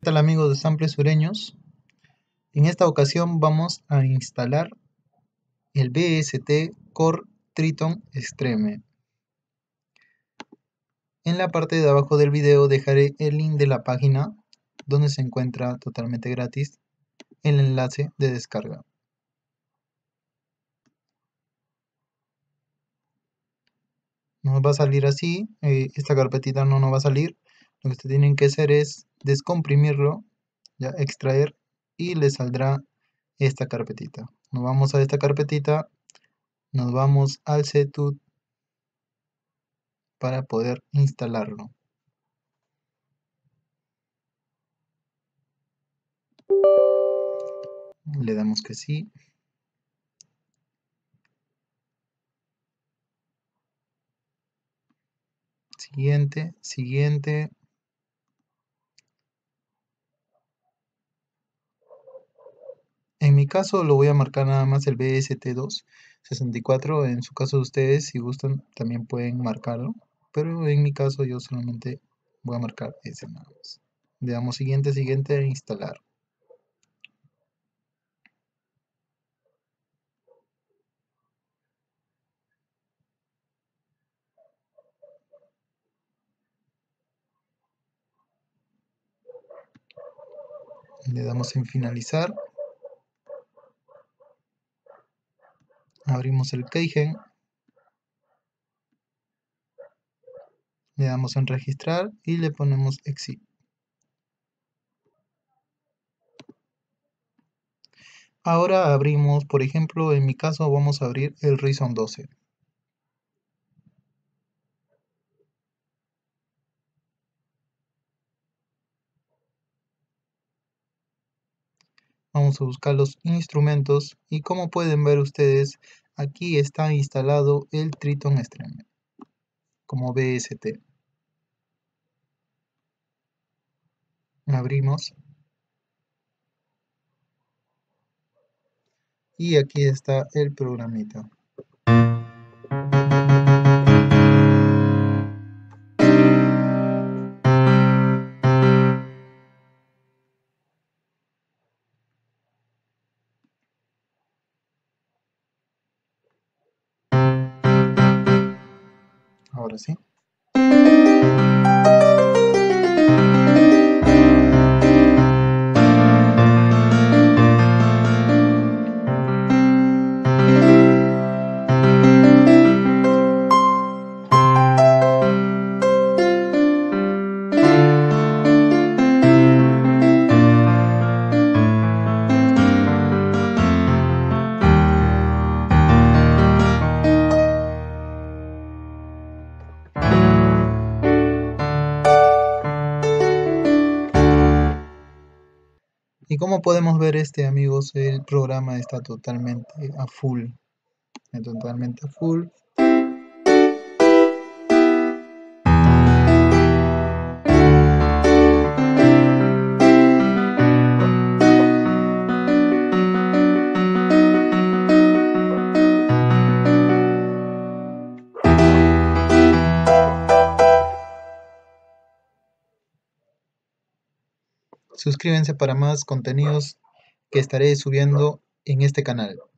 tal amigos de Samples Sureños? En esta ocasión vamos a instalar el BST Core Triton Extreme. En la parte de abajo del video dejaré el link de la página donde se encuentra totalmente gratis el enlace de descarga. Nos va a salir así, esta carpetita no nos va a salir. Lo que ustedes tienen que hacer es descomprimirlo, ya extraer, y les saldrá esta carpetita. Nos vamos a esta carpetita, nos vamos al setup para poder instalarlo. Le damos que sí. Siguiente, siguiente. En mi caso lo voy a marcar nada más el BST264. En su caso de ustedes, si gustan, también pueden marcarlo. Pero en mi caso yo solamente voy a marcar ese nada más. Le damos siguiente, siguiente e instalar. Le damos en finalizar. Abrimos el keygen. Le damos en registrar y le ponemos exit. Ahora abrimos, por ejemplo, en mi caso vamos a abrir el Ryzen 12. Vamos a buscar los instrumentos y como pueden ver ustedes, aquí está instalado el Triton Extreme como BST. Abrimos y aquí está el programita. Ahora sí. Y como podemos ver amigos, el programa está totalmente a full. Suscríbanse para más contenidos que estaré subiendo en este canal.